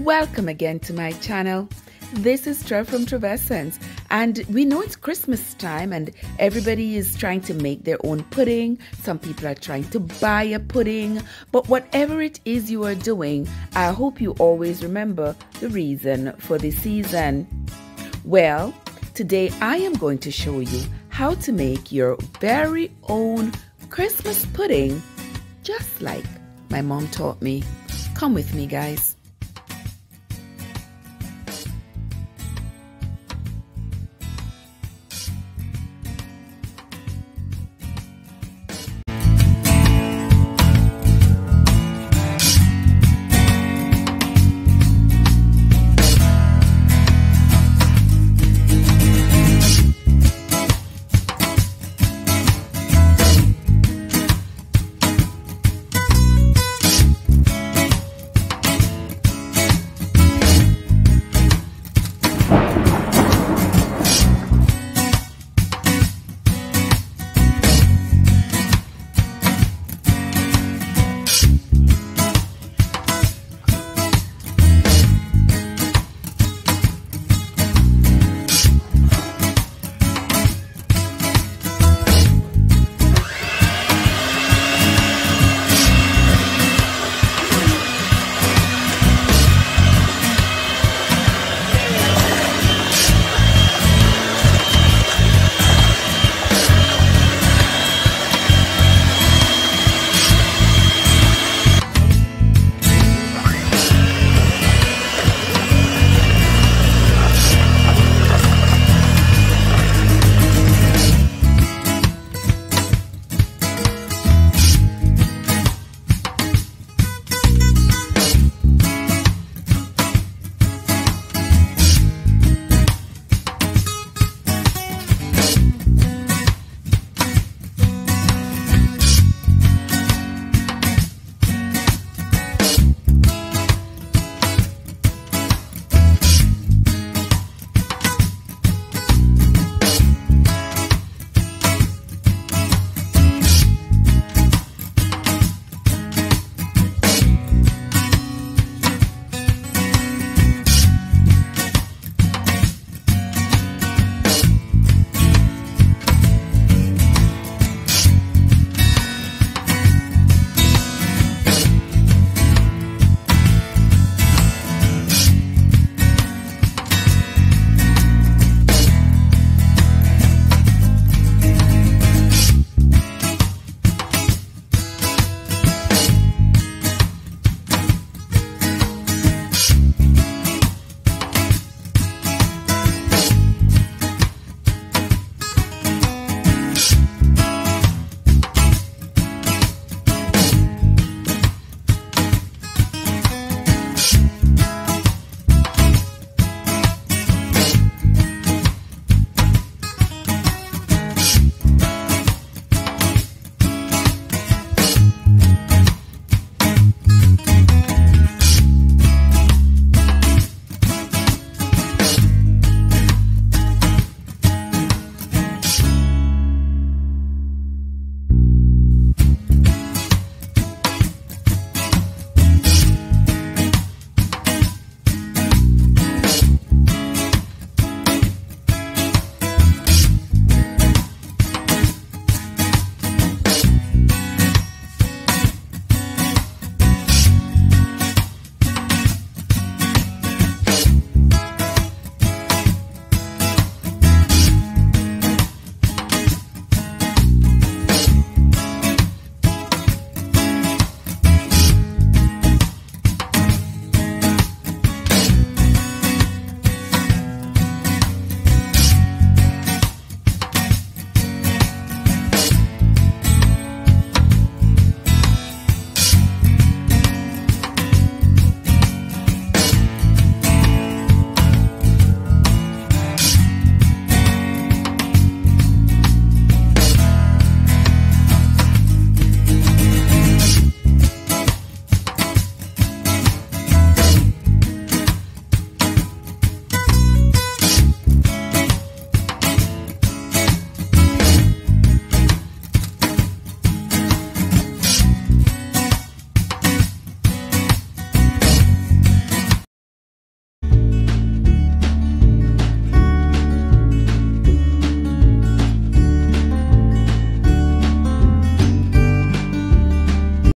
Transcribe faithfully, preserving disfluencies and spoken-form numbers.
Welcome again to my channel. This is Trev from Trevessence, and we know it's Christmas time and everybody is trying to make their own pudding. Some people are trying to buy a pudding, but whatever it is you are doing, I hope you always remember the reason for the season. Well, today I am going to show you how to make your very own Christmas pudding, just like my mom taught me. Come with me, guys.